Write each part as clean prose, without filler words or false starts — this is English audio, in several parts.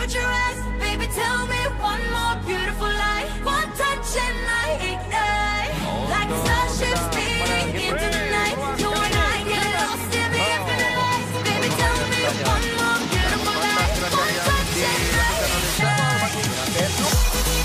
temperature rise. Baby, tell me one more beautiful lie. One touch and I ignite. Like a starship speeding into the night. You and I get lost in the infinite light. Baby, tell me one more beautiful lie. One touch and I ignite.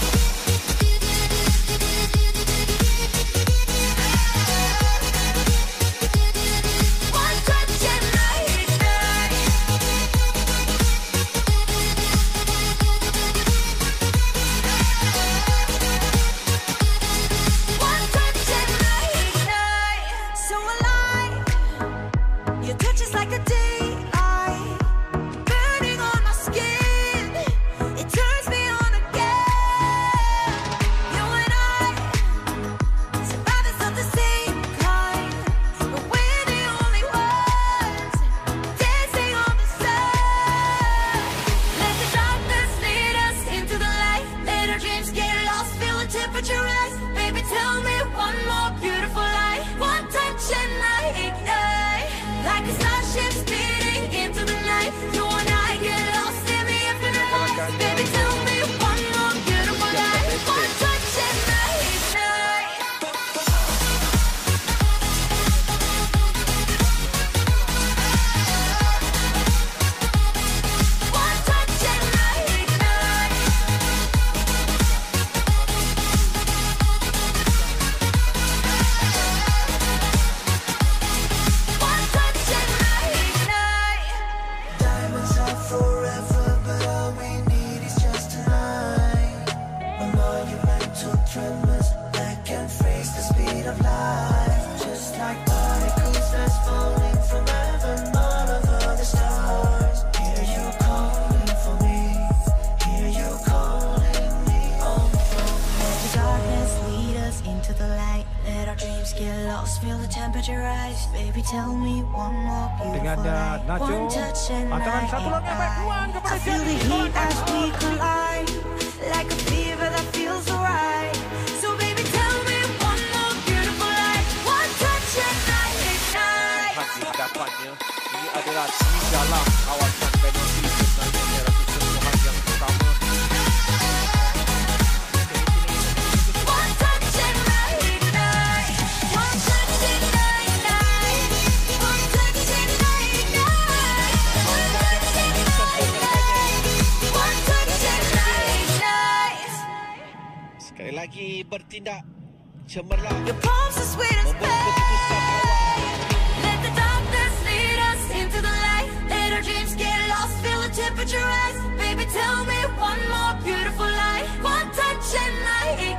Tell me one more beautiful lie. One touch and Antara satu lagi yang baik ruang kepada I feel the heat as we collide, like a fever that feels alright. So baby, tell me one more beautiful lie. One touch and I ignite. Hati dapatnya ini adalah di dalam kawasan penalti sebenarnya rasa sentuhan yang pertama. One touch and I ignite. One touch and I ignite. One touch and I ignite. One touch and I ignite. One touch and I ignite. Sekali lagi bertindak cemerlang. Your palms are sweet as pain. Let the darkness lead us into the light. Let our dreams get lost, feel the temperature rise. Baby, tell me one more beautiful lie. One touch and I